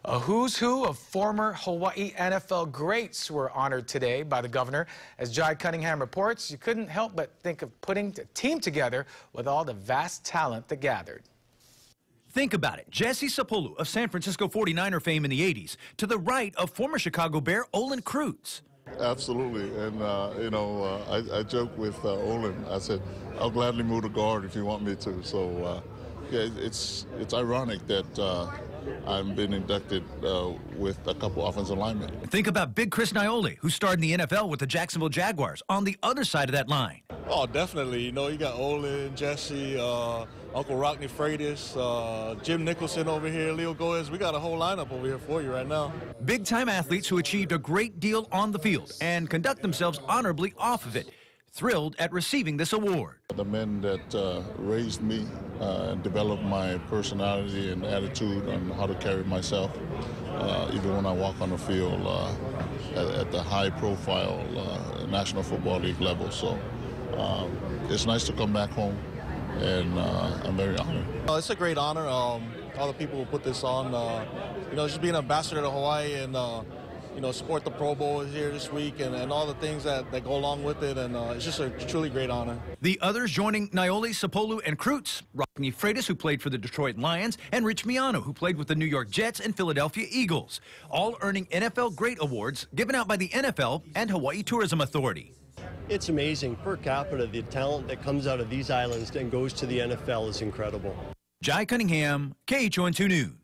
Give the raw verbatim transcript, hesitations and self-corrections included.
A who's who of former Hawaii N F L greats were honored today by the governor. As Jai Cunningham reports, you couldn't help but think of putting a team together with all the vast talent that gathered. Think about it. Jesse Sapolu of San Francisco forty-niner fame in the eighties, to the right of former Chicago Bear Olin Kreutz. Absolutely, and uh, you know, uh, I, I joke with uh, Olin. I said, "I'll gladly move to guard if you want me to." So, uh, yeah, it's it's ironic that uh, I'm being inducted uh, with a couple offensive linemen. Think about Big Chris Naiole, who starred in the N F L with the Jacksonville Jaguars, on the other side of that line. Oh, definitely. You know, you got Olin, Jesse, uh, Uncle Rockne Freitas, uh, Jim Nicholson over here, Leo Goes. We got a whole lineup over here for you right now. Big-time athletes who achieved a great deal on the field and conduct themselves honorably off of it. Thrilled at receiving this award. The men that uh, raised me uh, and developed my personality and attitude on how to carry myself, uh, even when I walk on the field uh, at, at the high-profile uh, National Football League level. So um, it's nice to come back home, and uh, I'm very honored. Uh, it's a great honor. Um, all the people who put this on, uh, you know, just being an ambassador to Hawaii and uh, you know, support the Pro Bowl here this week and, and all the things that, that go along with it, and uh, it's just a truly great honor. The others joining Naiole, Sapolu, and Kreutz, Rockne Freitas, who played for the Detroit Lions, and Rich Miano, who played with the New York Jets and Philadelphia Eagles, all earning N F L Great Awards given out by the N F L and Hawaii Tourism Authority. It's amazing. Per capita, the talent that comes out of these islands and goes to the N F L is incredible. Jai Cunningham, K H O N two News.